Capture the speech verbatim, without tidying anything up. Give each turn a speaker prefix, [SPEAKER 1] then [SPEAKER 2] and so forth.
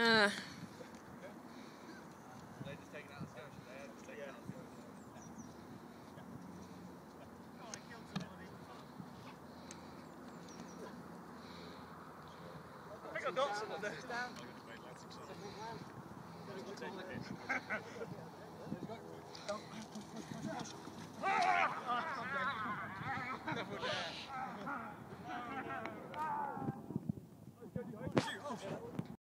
[SPEAKER 1] Uh,
[SPEAKER 2] They just taking out the scotia. They had to take out the scotia.
[SPEAKER 3] Oh, I killed somebody.
[SPEAKER 2] I think I got someone there.
[SPEAKER 3] I'm going to wait lots of time.